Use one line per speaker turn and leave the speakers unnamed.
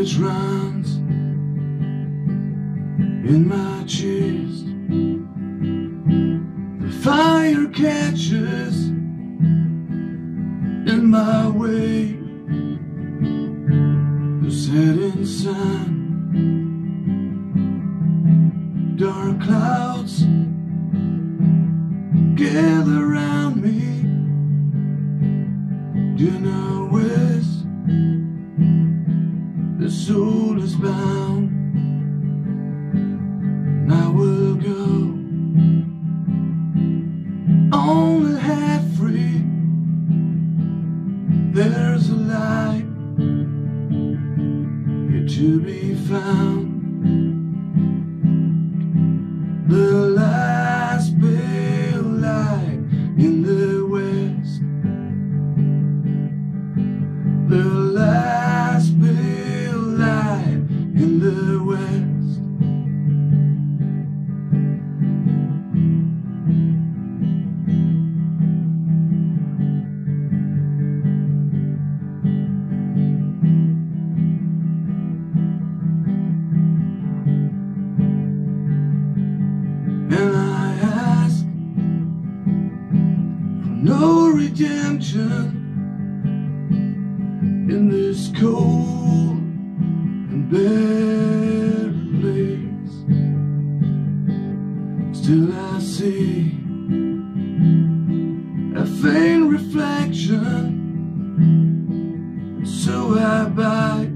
courage runs in my chest. The fire catches in my way. The setting sun, dark clouds gather round me. Dinner west, the soul is bound, and I will go only half free. There's a light here to be found. The last pale light in the west. The last pale light in the west. And I ask for no redemption in this cold and bare place. Still I see a faint reflection, and so I bide